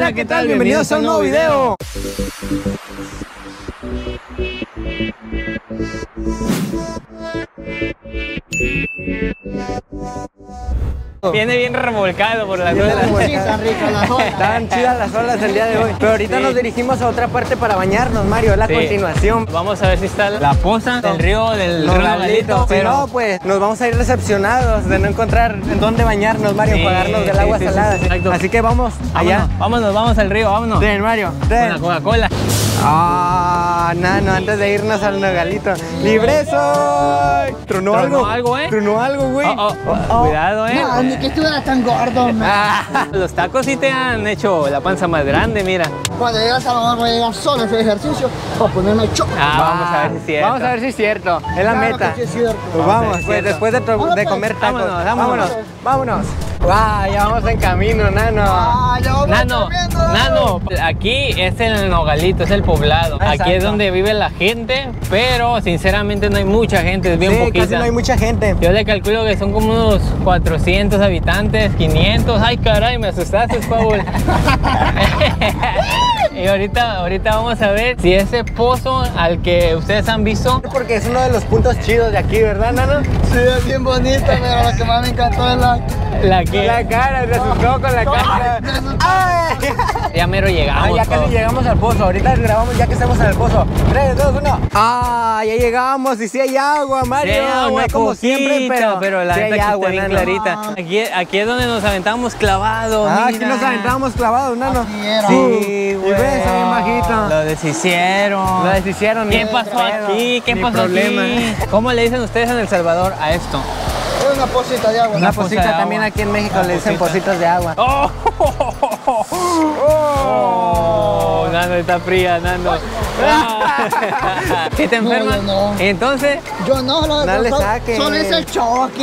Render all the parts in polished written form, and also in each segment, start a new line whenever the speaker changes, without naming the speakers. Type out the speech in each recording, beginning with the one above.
Hola, ¿qué tal? Bienvenidos a un nuevo video.
Viene bien revolcado por las olas.
Sí, están ricas las olas. Están chidas las olas el día de hoy. Pero ahorita nos dirigimos a otra parte para bañarnos, Mario. Es la continuación.
Vamos a ver si está la poza del río Nogalito.
Si no, pues nos vamos a ir decepcionados de no encontrar en dónde bañarnos, Mario, pagarnos del agua salada.
Exacto.
Así que vamos allá.
Vamos al río, vámonos.
Ven, Mario.
Con la Coca-Cola.
Ah, Nano, antes de irnos al Nogalito. ¡Libre soy! ¿Tronó algo? ¿Tronó algo, güey?
Cuidado,
No, ni que estuviera tan gordo,
Los tacos sí te han hecho la panza más grande, mira.
Cuando llegas a Salvador voy a llegar solo a hacer ejercicio para ponerme choco.
Vamos a ver si es cierto.
Vamos a ver si es cierto. Es la meta.
Que sí es cierto.
Pues vamos, pues después de comer tacos. Vámonos. Wow, ya vamos en camino, Nano.
Nano, aquí es el Nogalito, es el poblado.
Exacto.
Aquí es donde vive la gente, pero sinceramente no hay mucha gente, es bien poquita.
Casi no hay mucha gente.
Yo le calculo que son como unos 400 habitantes, 500. Ay, caray, me asustaste, Paul. Y ahorita vamos a ver si ese pozo al que ustedes han visto.
Porque es uno de los puntos chidos de aquí, ¿verdad, Nano?
Sí, es bien bonito, pero lo que más me encantó es
la cara, se asustó con la cara. ¡Ay!
Ya mero llegamos.
Ya casi llegamos al pozo. Ahorita grabamos ya que estamos en el pozo. 3, 2, 1. Ah, ya llegamos. Y sí hay agua, Mario.
Sí, agua,
no como
poquita,
siempre, pero
la
sí
neta
hay
que
agua,
está bien
Nano.
clarita. Aquí es donde nos aventamos clavados.
Aquí nos aventamos clavados, Nano.
Así era.
Sí, güey. Está bien bajito.
Lo deshicieron. ¿Qué pasó aquí? ¿Qué pasó aquí? ¿Cómo le dicen ustedes en El Salvador a esto?
Es una pocita de agua.
Una pocita también aquí en México le dicen pocitas de agua.
Nano, está fría, Nano. ¿Sí te enfermas?
yo no.
Entonces,
Yo no
le saques.
Solo es el show aquí.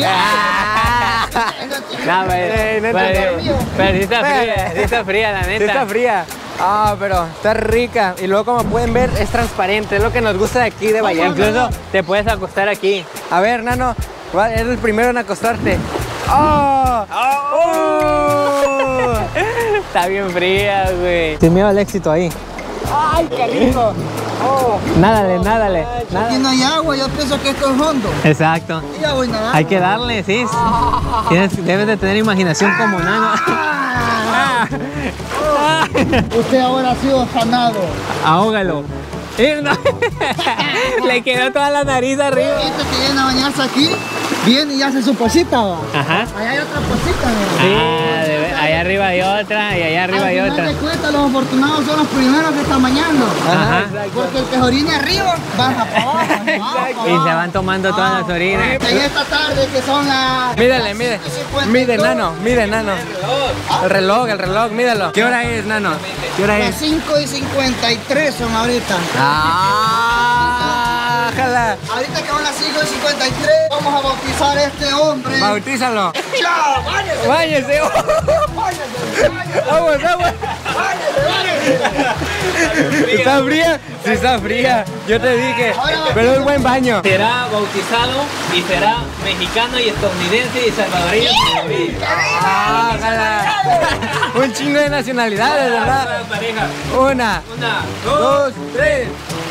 pero sí está fría, la neta.
Sí está fría. Pero está rica. Y luego, como pueden ver, es transparente. Es lo que nos gusta de aquí de Bahía.
Incluso te puedes acostar aquí.
A ver, Nano, eres el primero en acostarte.
Está bien fría, güey. Sin miedo al éxito ahí.
¡Ay, qué rico!
Nádale.
Aquí no hay agua, yo pienso que esto es hondo.
Exacto.
Y ya voy nadando.
Hay que darle, sí. Debes de tener imaginación como Nano.
Usted ahora ha sido sanado.
Ahógalo. Le quedó toda la nariz arriba.
Gente que viene a bañarse aquí, viene y hace su posita, va.
Ajá.
Allá hay otra posita, mira.
Allá arriba hay otra y allá arriba hay otra.
Al final de cuentas, los afortunados son los primeros que están bañando.
Ajá.
Porque el que orine arriba, baja para abajo.
Y se van tomando todas las orinas.
En esta tarde que son las...
Mide, Nano. El reloj, mídelo. ¿Qué hora es, Nano? ¿Qué hora
Las
es?
5:53 son ahorita.
Jala.
Ahorita que son las 5:53, vamos a bautizar a este hombre.
Bautízalo.
¡Ya! ¡Báñese!
Báñese. Vamos. ¿Está fría? Sí, está fría. Yo te dije. Pero es buen baño.
Será bautizado y será mexicano y estadounidense y salvadoreño.
Jala. Un chingo de nacionalidades, ¿verdad?
Pareja.
Una, 2, 3.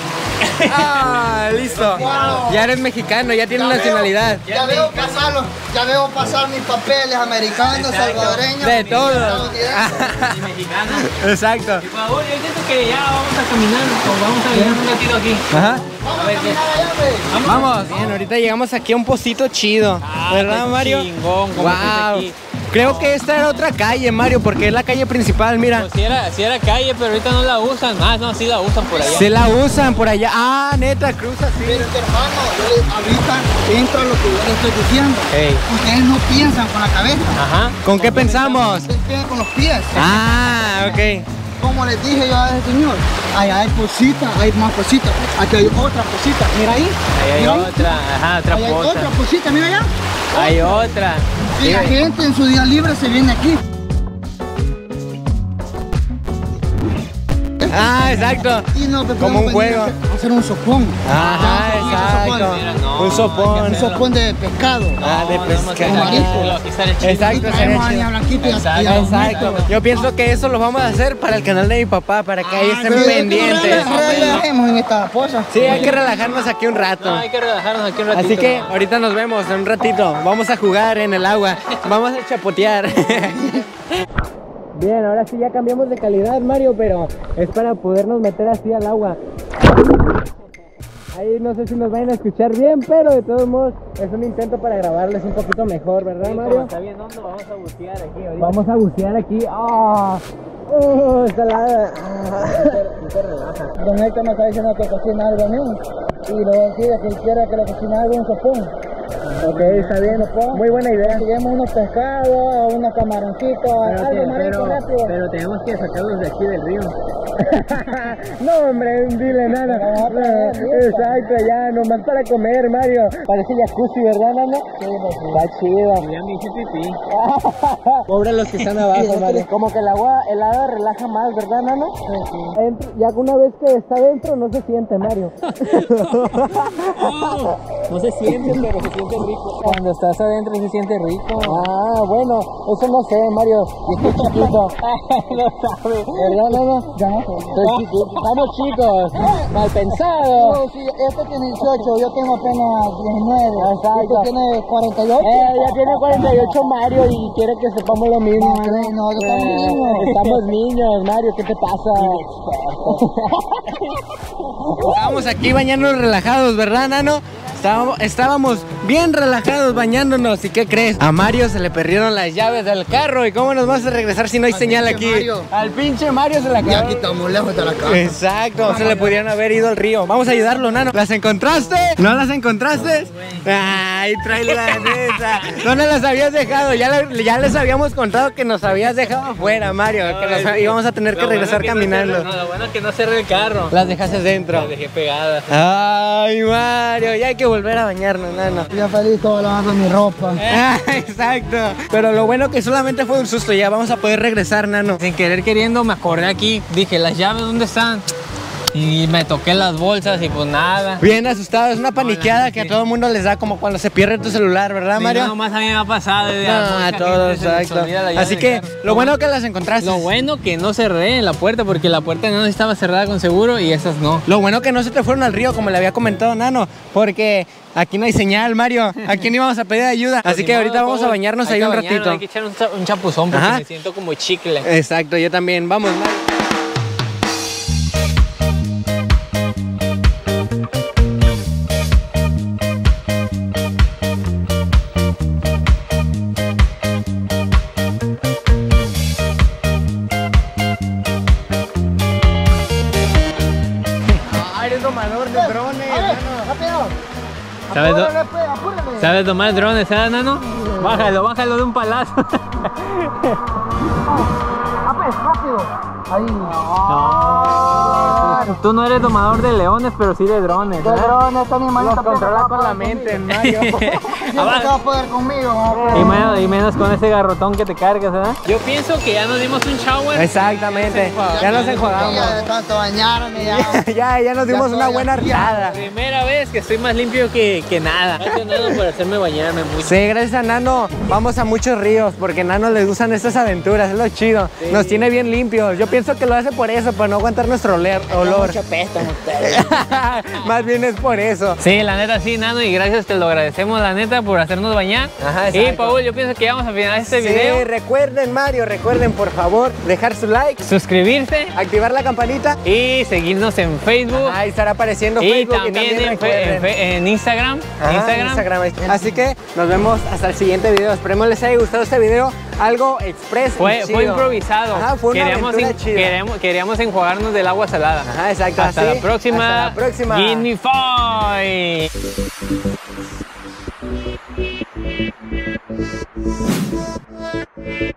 Listo. Ya eres mexicano, ya tienes nacionalidad.
Ya veo pasar mis papeles americanos, salvadoreños.
De todo.
Y mexicano.
Exacto.
Y por favor, yo siento que ya vamos a caminar o vamos a viajar un ratito aquí.
Ajá.
Vamos a caminar allá, ve.
Vamos. Bien, ahorita llegamos aquí a un pocito chido. ¿Verdad,
qué
Mario?
chingón, como
Wow.
aquí.
Creo que esta era otra calle, Mario, porque es la calle principal, mira.
Pues sí era calle, pero ahorita no la usan. No, sí la usan por allá.
Se la usan por allá. Neta, cruza así.
Pero hermano, ahorita entra lo que yo les estoy diciendo.
Ey.
Ustedes no piensan con la cabeza,
Ajá.
¿Con qué pensamos?
ustedes piensan con los pies.
Ok.
Como les dije yo a ese señor, allá hay cositas, hay más cositas. Aquí hay otra cosita, mira ahí.
Ahí hay
mira
otra, otra
Ahí hay
cosa.
otra cosita, mira allá.
Hay otra.
Y la gente en su día libre se viene aquí.
Ah, exacto.
Y no,
como un juego.
Hacer un sopón.
Ajá, exacto. Un sopón.
Un sopón de pescado.
Ah, de pescado. Exacto, exacto. Yo pienso que eso lo vamos a hacer para el canal de mi papá, para que ahí estén pendientes.
Relajemos en esta cosa.
Sí, hay que relajarnos aquí un rato.
Hay que relajarnos aquí un ratito.
Así que ahorita nos vemos en un ratito. Vamos a jugar en el agua. Vamos a chapotear. Bien, ahora sí ya cambiamos de calidad, Mario, pero es para podernos meter así al agua. Ahí no sé si nos vayan a escuchar bien, pero de todos modos es un intento para grabarles un poquito mejor, ¿verdad, Mario?
Está bien hondo, vamos a bucear aquí ahorita.
Vamos a bucear aquí. ¡Oh! Salada.
Te relaja. Don Héctor me está diciendo que cocina algo a mí. Y lo decía que quiera que le cocine algo un sopón.
Ok, está bien. Muy buena idea.
Llevemos unos pescados, unos camaroncitos, algo marito rápido.
Pero tenemos que sacarlos de aquí del río.
No, hombre, dile nada. Exacto, ya, nomás para comer, Mario. Parece jacuzzi, ¿verdad, Nano?
Sí,
está chido.
Ya me hice pipí.
Pobre los que están abajo, Mario. Como que el agua helada relaja más, ¿verdad, Nano? Sí. Ya una vez que está dentro no se siente, Mario.
No se siente, pero se siente rico.
Cuando estás adentro se siente rico. Ah, bueno, eso no sé, Mario. Yo estoy chiquito.
No sabe.
¿Verdad, Nano? Ya. Estamos chicos, mal pensados.
No, sí, este tiene 18, yo tengo apenas 19.
Exacto.
Este tiene 48.
Ya tiene 48 Mario y quiere que sepamos lo mismo.
No, estamos niños.
Estamos niños, Mario, ¿qué te pasa? Estábamos aquí bañándonos relajados, ¿verdad, Nano? Estábamos bien relajados bañándonos. ¿Y qué crees? A Mario se le perdieron las llaves del carro. ¿Y cómo nos vamos a regresar si no hay señal aquí?
Mario.
Al pinche Mario se la
Y aquí estamos lejos de la casa.
Exacto, se le pudieron haber ido al río. Vamos a ayudarlo, Nano. ¿Las encontraste? ¿No las encontraste? Ay, trae la neta. ¿Dónde las habías dejado? Ya les habíamos contado que nos habías dejado afuera, Mario. Que nos íbamos a tener que regresar caminando.
Lo bueno es que no cerré el carro.
Las dejaste dentro.
Las dejé pegadas.
Ay, Mario, ya hay que volver a bañarnos, Nano.
Ya feliz, todo lavando mi ropa.
Exacto. Pero lo bueno que solamente fue un susto. Ya vamos a poder regresar, Nano.
Sin querer queriendo me acordé aquí. Dije, ¿las llaves dónde están? Y me toqué las bolsas y pues nada.
Bien asustado, es una paniqueada que a todo el mundo les da como cuando se pierde tu celular, ¿verdad, Mario?
No, nomás a mí me ha pasado.
A todos, exacto. Así que lo bueno que las encontraste.
Lo bueno que no cerré la puerta porque la puerta no estaba cerrada con seguro y esas no.
Lo bueno que no se te fueron al río como le había comentado Nano, porque aquí no hay señal, Mario. Aquí no íbamos a pedir ayuda. Así que ahorita vamos a bañarnos ahí un ratito.
Hay que echar un chapuzón porque me siento como chicle.
Exacto, yo también. Vamos, Mario. Eres domador de drones,
Rápido.
¿Sabes tomar drones, Nano? Bájalo de un palazo.
Rápido. Ahí.
Tú no eres domador de leones, pero sí de drones.
De drones, este animalito.
Los controla con la mente, Mario.
No va a poder conmigo.
Y menos con ese garrotón que te cargas, ¿verdad? Yo pienso que ya nos dimos un shower.
Exactamente. Ya nos enjuagamos.
Ya de tanto bañarme, ya.
ya nos dimos una buena hartada.
Primera vez que estoy más limpio que nada. Gracias, Nano, por hacerme bañarme mucho.
Sí, gracias a Nano vamos a muchos ríos porque a Nano les gustan estas aventuras, es lo chido. Sí. Nos tiene bien limpios. Yo pienso que lo hace por eso, para no aguantar nuestro olor.
Mucho pesto ustedes.
Más bien es por eso.
Sí, la neta sí, Nano, y gracias, te lo agradecemos, la neta, por hacernos bañar.
Ajá,
y Paul, yo pienso que ya vamos a finalizar este video.
Sí, recuerden, Mario, por favor, dejar su like,
suscribirse,
activar la campanita
y seguirnos en Facebook.
Ahí estará apareciendo Facebook
y también en Instagram.
Instagram. Así que nos vemos hasta el siguiente video. Esperemos les haya gustado este video. Algo express.
Fue improvisado.
Ajá, fue una aventura chida.
Queríamos enjuagarnos del agua salada.
Ajá, exacto.
Hasta la próxima.
Hasta la próxima.
Guinea Foy.